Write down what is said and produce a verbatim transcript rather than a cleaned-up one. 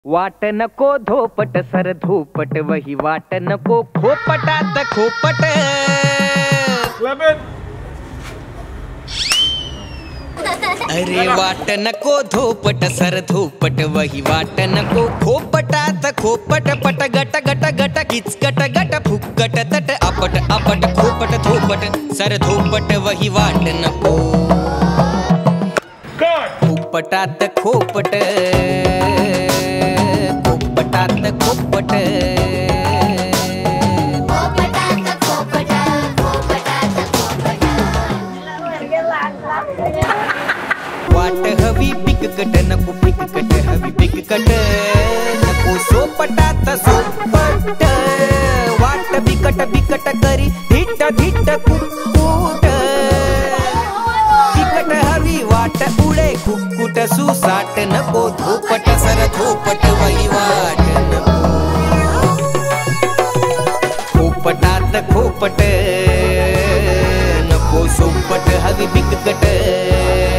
वाट नको धोपट सर धोपट वही वाट नको खोपटात खोपट अरे वाट नको धोपट सर धोपट वही वाट नको खोपटात खोपट पट गट गट गट किच गट गट फुकट तट अपट अपट खोपट धोपट सर धोपट वही वाट नको खोपटात खोपट खोपटात खोपट वाट हवी पिककट नको पिककट हवी पिककट नको सोपटात सोपट वाट बिकट बिकट करी धिट धिट कुक्कुट बिकट हवी वाट उडे कुक्कुट सुसाट नको धोपट सर धोपट वही वाट नको खोपटात खोपट नको सोपट हवी बिककट